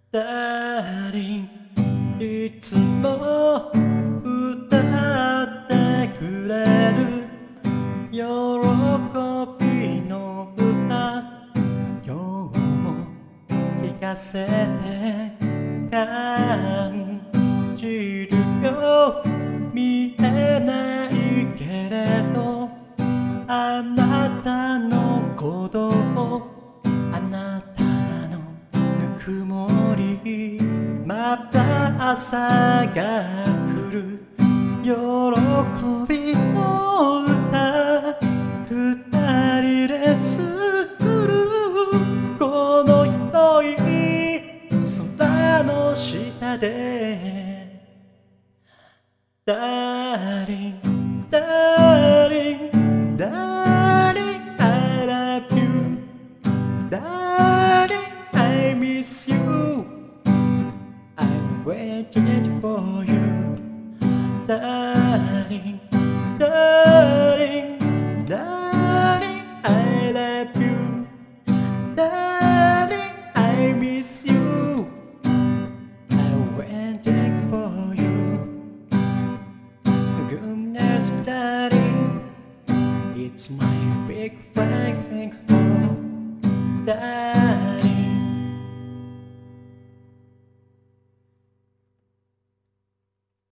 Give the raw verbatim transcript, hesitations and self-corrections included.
ダーリンいつも歌ってくれる喜びの歌今日も聞かせて感じるよ見えないけれどあなたの鼓動あなたのぬくもりまた朝が来る喜びの歌二人で作るこの広い空の下でダーリンダーリンダーリン I love you Darling I miss you I'm waiting for you Darling Darling Darling I love you Darling I miss you I'm waiting for you Goodness darling It's my big thanks for that